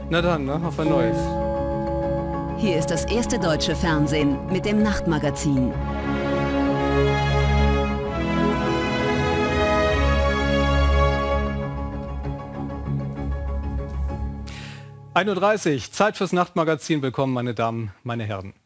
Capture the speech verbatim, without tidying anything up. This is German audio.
Na dann, ne? Auf ein neues. Hier ist das erste deutsche Fernsehen mit dem Nachtmagazin. ein Uhr dreißig, Zeit fürs Nachtmagazin. Willkommen, meine Damen, meine Herren.